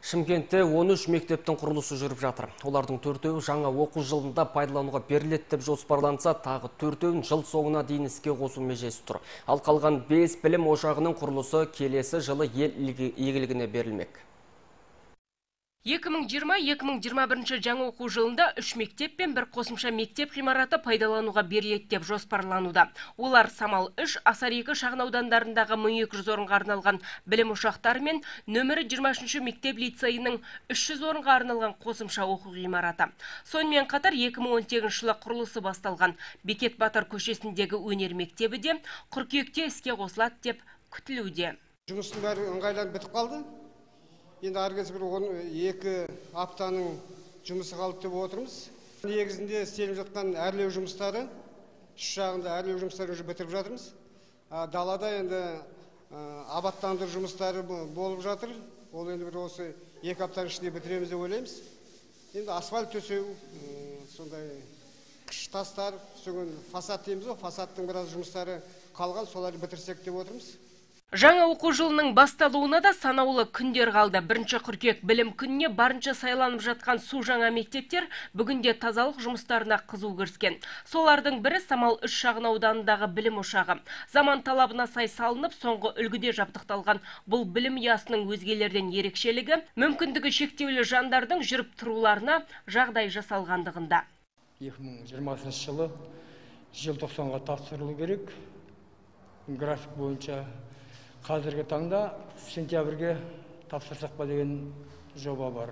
Шымкентте 13 мектептің құрылысы жүріп жатыр. Олардың 4-еуі жаңа оқу жылында пайдалануға беріледі деп жоспарланса, тағы 4-еуін жыл соңына дейін іске қосу межесі тұр. Ал қалған 5 білім ошағының құрылысы келесі жылы ел игілігіне берілмек. 2020-2021 жаңа оқу жылында 3 мектеп пен бір қосымша мектеп ғимараты пайдалануға беріледі деп жоспарлануда. Олар Самал 3, Асар 2 шағын аудандарындағы 1200 орынға арналған білім ошақтары мен нөмірі 23 мектеп лицейінің 300 орынға арналған қосымша оқу ғимараты. Сонымен қатар 2018 жылы құрылысы басталған Бекет Батыр көшесіндегі өнер мектебі де қыркүйекте іске қосылады деп күтілуде. Жұмыстың бәрі ыңғайланып бітіп қалды. Енді әргіз бір 2 аптаның жұмысы қалды деп отырмыз. Негізінде істеліп жатқан әрлеу жұмыстары, үш жағында әрлеу жұмыстары уже бітіріп жатырмыз. Далада енді абаттандыру жұмыстары болып жатыр. Ол енді бір осы 2 аптаның ішінде бітіреміз деп ойлаймыз. Енді асфальт төсеу, сондай қыш тастар, соған фасад дейміз ғой, фасадтың біраз жұмыстары қалған, соларды бітірсек деп отырмыз. Жаңа оқу жылының басталуына да санаулы күндер қалды. 1 қыркүйек білім күніне барынша сайланып жатқан су жаңа мектептер бүгінде тазалық жұмыстарына қызу кіріскен. Солардың бірі Самал 3 шағын ауданындағы білім ошағы. Заман талабына сай салынып, соңғы үлгіде жабдықталған бұл білім ұясының өзгелерден ерекшелігі мүмкіндігі шектеулі жандардың жүріп тұруларына жағдай жасалғандығында. 2020 жылы желтоқсанға тапсырылу керек. График бойынша қазіргі таңда сентябрьге тапсырсақ па деген жоба бар.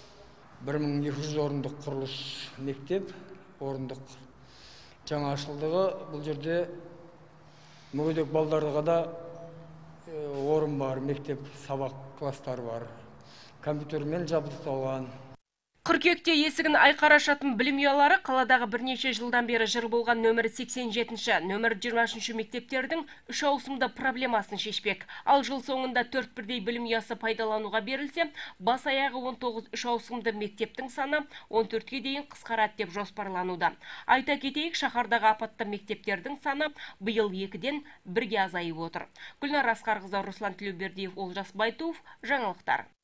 1200 орындық құрылыс мектеп, орындық жаңашылдығы. Бұл жерде мүгедек балаларға да орын бар, мектеп сабақ класстары бар. Компьютермен жабдықталған. Қыркүйекте есігін айқара ашатын білім ұялары қаладағы бірнеше жылдан бері жыр болған нөмірі 87-ші, нөмірі 23-ші мектептердің 3 ауысымда проблемасын шешпек. Ал жыл соңында 4 бірдей білім ұясы пайдалануға берілсе, бас аяғы 19 3 ауысымды мектептің саны 14-ке дейін қысқарады деп жоспарлануда. Айта кетейік, шаһардағы апатты мектептердің саны биыл 2-ден 1-ге азайып отыр. Гүлнар Асқарқызы, Руслан Тілеубердиев, Олжас Байтуов, жаңалықтар.